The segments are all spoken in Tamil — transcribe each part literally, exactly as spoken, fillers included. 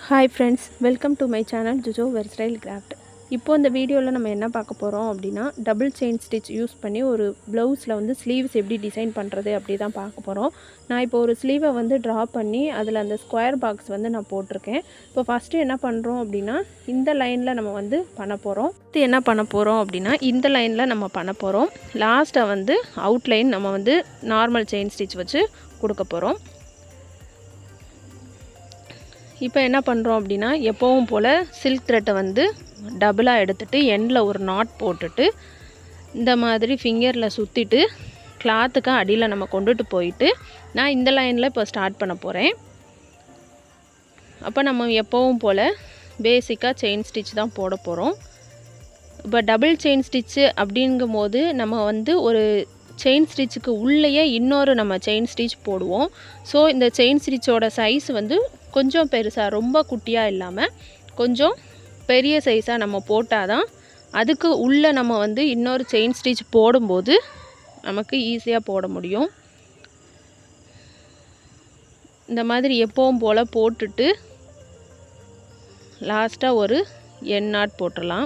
Hi friends, welcome to my channel Jujo Versatile Craft. இப்போ இந்த வீடியோல நம்ம என்ன பார்க்க போறோம் அப்படினா டபுள் செயின் ஸ்டிட்ச் யூஸ் பண்ணி ஒரு ப்ளவுஸ்ல வந்து ஸ்லீவ்ஸ் எப்படி டிசைன் பண்றது அப்படி தான் பார்க்க போறோம். நான் இப்போ ஒரு ஸ்லீவை வந்து டிரா பண்ணி அதுல அந்த ஸ்கொயர் பாக்ஸ் வந்து நான் போட்டுருக்கேன். இப்போ ஃபர்ஸ்ட் என்ன பண்றோம் அப்படினா இந்த லைன்ல நம்ம வந்து பண்ண போறோம். இது என்ன பண்ண போறோம் அப்படினா இந்த லைன்ல நம்ம பண்ண போறோம். லாஸ்டா வந்து அவுட்லைன் நம்ம வந்து நார்மல் செயின் ஸ்டிட்ச் வச்சு கொடுக்க போறோம். இப்போ என்ன பண்ணுறோம் அப்படினா எப்பவும் போல் சில்க் த்ரெட்டை வந்து டபுளாக எடுத்துட்டு எண்டில் ஒரு நாட் போட்டுட்டு இந்த மாதிரி ஃபிங்கரில் சுற்றிட்டு கிளாத்துக்கு அடியில் நம்ம கொண்டுட்டு போயிட்டு நான் இந்த லைனில் இப்போ ஸ்டார்ட் பண்ண போகிறேன். அப்போ நம்ம எப்பவும் போல் பேசிக்காக செயின் ஸ்டிச் தான் போட போகிறோம். இப்போ டபுள் செயின் ஸ்டிச்சு அப்படிங்கும் போது நம்ம வந்து ஒரு செயின் ஸ்டிச்சுக்கு உள்ளேயே இன்னொரு நம்ம செயின் ஸ்டிச் போடுவோம். ஸோ இந்த செயின் ஸ்டிச்சோட சைஸ் வந்து கொஞ்சம் பெருசாக ரொம்ப குட்டியாக இல்லாமல் கொஞ்சம் பெரிய சைஸாக நம்ம போட்டால் தான் அதுக்கு உள்ளே நம்ம வந்து இன்னொரு செயின் ஸ்டிச் போடும்போது நமக்கு ஈஸியாக போட முடியும். இந்த மாதிரி எப்பவும் போல் போட்டுட்டு லாஸ்ட்டாக ஒரு எண்ட் நாட் போட்டுடலாம்.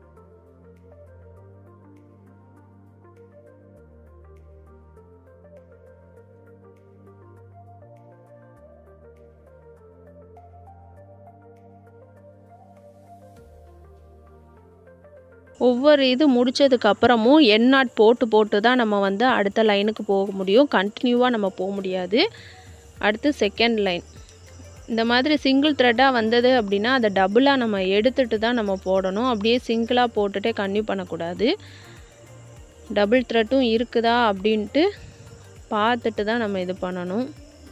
ஒவ்வொரு இது முடிச்சதுக்கு அப்புறமும் எண்ட் நாட் போட்டு போட்டு தான் நம்ம வந்து அடுத்த லைனுக்கு போக முடியும். கண்டினியூவாக நம்ம போக முடியாது. அடுத்து செகண்ட் லைன் இந்த மாதிரி சிங்கிள் த்ரெட்டாக வந்தது அப்படின்னா அதை டபுளாக நம்ம எடுத்துட்டு தான் நம்ம போடணும். அப்படியே சிங்கிளாக போட்டுகிட்டே கன்டினியூ பண்ணக்கூடாது. டபுள் த்ரெட்டும் இருக்குதா அப்படின்ட்டு பார்த்துட்டு தான் நம்ம இது பண்ணணும்.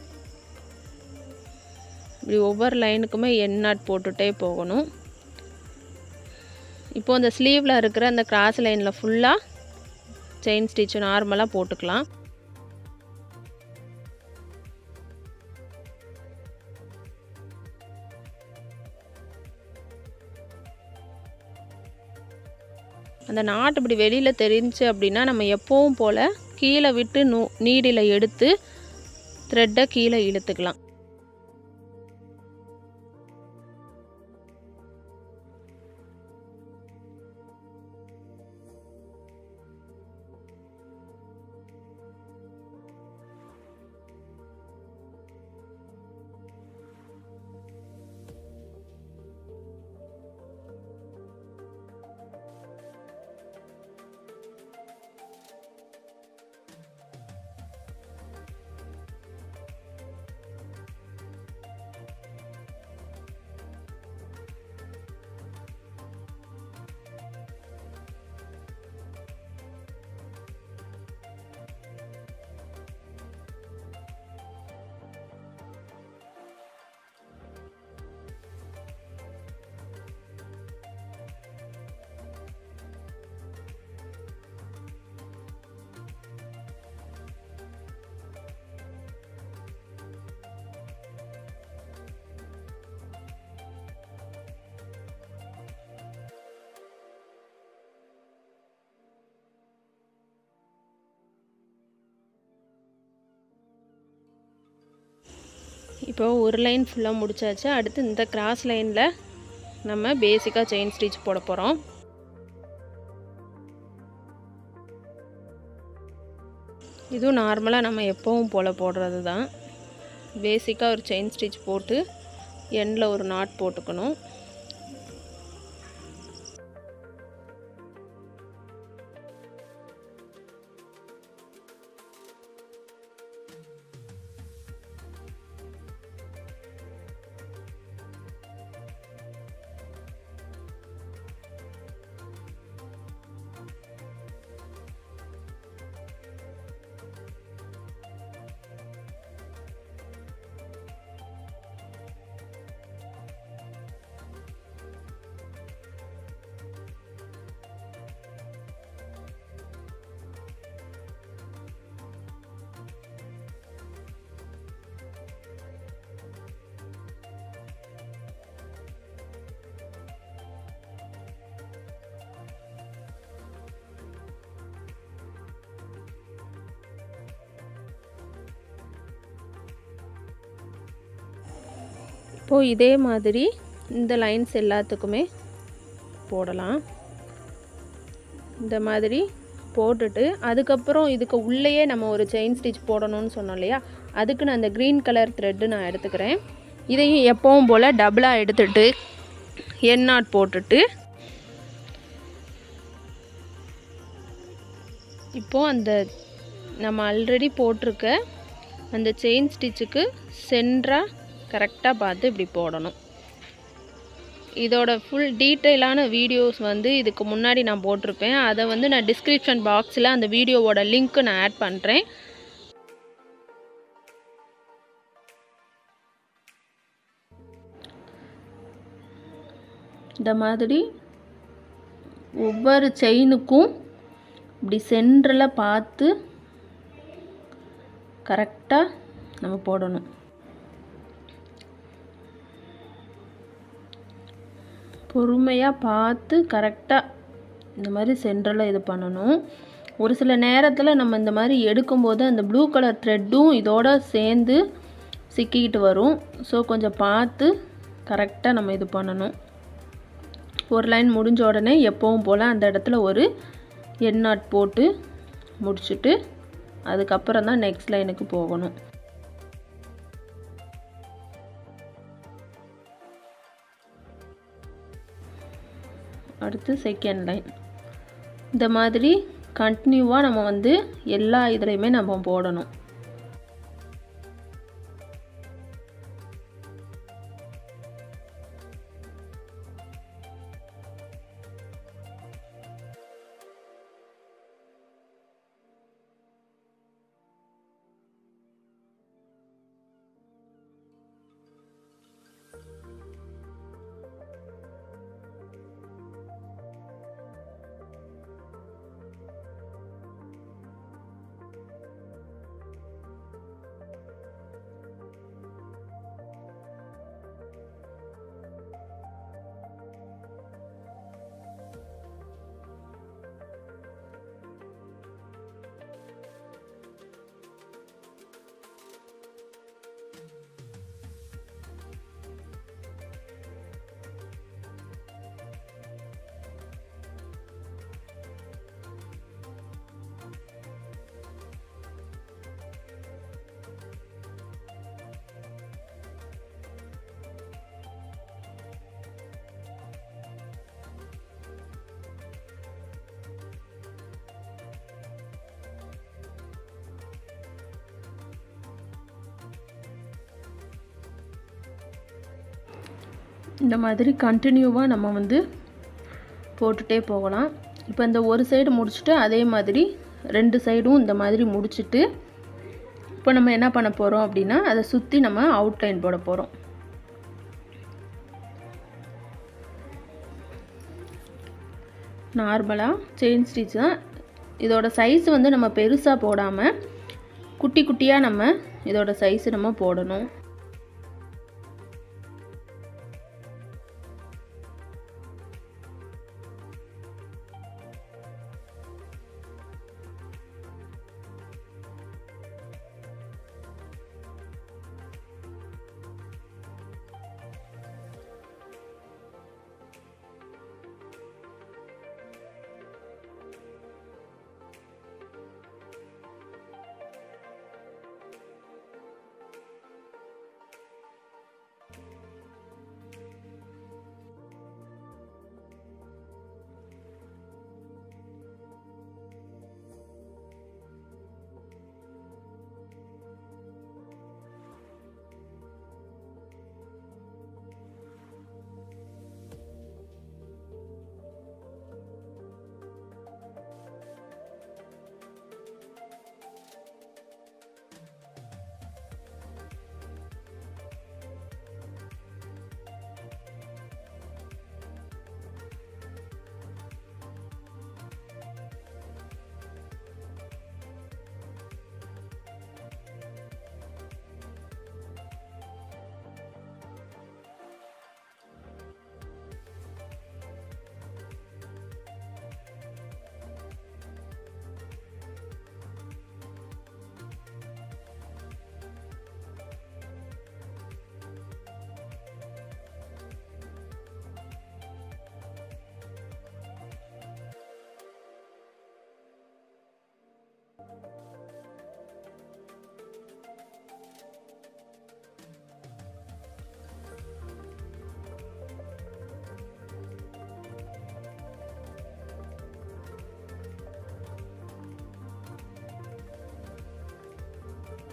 இப்படி ஒவ்வொரு லைனுக்குமே எண்ட் நாட் போட்டுகிட்டே போகணும். இப்போ இந்த ஸ்லீவில் இருக்கிற அந்த கிராஸ் லைனில் ஃபுல்லாக செயின் ஸ்டிச் நார்மலாக போட்டுக்கலாம். அந்த நாட் இப்படி வெளியில் தெரிஞ்சு அப்படின்னா நம்ம எப்பவும் போல் கீழே விட்டு நூ நீடில் எடுத்து த்ரெட்டை கீழே இழுத்துக்கலாம். இப்போ ஒரு லைன் ஃபுல்லாக முடிச்சாச்சு. அடுத்து இந்த கிராஸ் லைனில் நம்ம பேசிக்காக செயின் ஸ்டிச் போட போகிறோம். இதுவும் நார்மலாக நம்ம எப்பவும் போல் போடுறது தான். பேசிக்காக ஒரு செயின் ஸ்டிச் போட்டு எண்டில் ஒரு நாட் போட்டுக்கணும். இப்போது இதே மாதிரி இந்த லைன்ஸ் எல்லாத்துக்குமே போடலாம். இந்த மாதிரி போட்டுட்டு அதுக்கப்புறம் இதுக்கு உள்ளேயே நம்ம ஒரு செயின் ஸ்டிச் போடணும்னு சொன்னோம் இல்லையா, அதுக்கு நான் அந்த க்ரீன் கலர் த்ரெட்டு நான் எடுத்துக்கிறேன். இதையும் எப்பவும் போல் டபுளாக எடுத்துட்டு எண்ட் நாட் போட்டுட்டு இப்போது அந்த நம்ம ஆல்ரெடி போட்டிருக்க அந்த செயின் ஸ்டிச்சுக்கு சென்டராக கரெக்டாக பார்த்து இப்படி போடணும். இதோட ஃபுல் டீட்டெயிலான வீடியோஸ் வந்து இதுக்கு முன்னாடி நான் போட்டிருப்பேன். அதை வந்து நான் டிஸ்கிரிப்ஷன் பாக்ஸில் அந்த வீடியோவோட லிங்க்கு நான் ஆட் பண்ணுறேன். இந்த மாதிரி ஒவ்வொரு செயினுக்கும் இப்படி சென்டரில் பார்த்து கரெக்டாக நம்ம போடணும். பொறுமையாக பார்த்து கரெக்டாக இந்த மாதிரி சென்டரில் இது பண்ணணும். ஒரு சில நேரத்தில் நம்ம இந்த மாதிரி எடுக்கும்போது அந்த ப்ளூ கலர் த்ரெட்டும் இதோட சேர்ந்து சிக்கிக்கிட்டு வரும். ஸோ கொஞ்சம் பார்த்து கரெக்டாக நம்ம இது பண்ணணும். ஒரு லைன் முடிஞ்ச உடனே எப்பவும் போல் அந்த இடத்துல ஒரு எண்ட் நாட் போட்டு முடிச்சுட்டு அதுக்கப்புறம் தான் நெக்ஸ்ட் லைனுக்கு போகணும். அடுத்து செகண்ட் லைன் இந்த மாதிரி கண்டினியூவாக நம்ம வந்து எல்லா இதுலையுமே நம்ம போடணும். இந்த மாதிரி கண்டினியூவாக நம்ம வந்து போட்டுகிட்டே போகலாம். இப்போ இந்த ஒரு சைடு முடிச்சுட்டு அதே மாதிரி ரெண்டு சைடும் இந்த மாதிரி முடிச்சுட்டு இப்போ நம்ம என்ன பண்ண போகிறோம் அப்படின்னா அதை சுற்றி நம்ம அவுட்லைன் போட போகிறோம். நார்மலாக செயின் ஸ்டிச் தான். இதோட சைஸ் வந்து நம்ம பெருசாக போடாமல் குட்டி குட்டியாக நம்ம இதோட சைஸ் நம்ம போடணும்.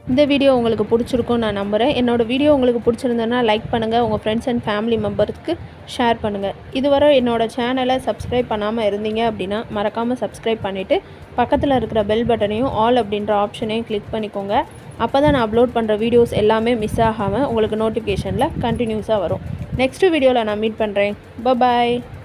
இந்த வீடியோ உங்களுக்கு பிடிச்சிருக்கும்னு நான் நம்புகிறேன். என்னோடய வீடியோ உங்களுக்கு பிடிச்சிருந்ததுன்னா லைக் பண்ணுங்கள், உங்கள் ஃப்ரெண்ட்ஸ் அண்ட் ஃபேமிலி மெம்பர்ஸ்க்கு ஷேர் பண்ணுங்கள். இதுவரை என்னோடய சேனலை சப்ஸ்கிரைப் பண்ணாமல் இருந்தீங்க அப்படின்னா மறக்காமல் சப்ஸ்கிரைப் பண்ணிவிட்டு பக்கத்தில் இருக்கிற பெல் பட்டனையும் ஆல் அப்படின்ற ஆப்ஷனையும் கிளிக் பண்ணிக்கோங்க. அப்போ தான் நான் அப்லோட் பண்ணுற வீடியோஸ் எல்லாமே மிஸ் ஆகாமல் உங்களுக்கு நோட்டிஃபிகேஷனில் கண்டினியூஸாக வரும். நெக்ஸ்ட் வீடியோவில் நான் மீட் பண்ணுறேன். பாய்.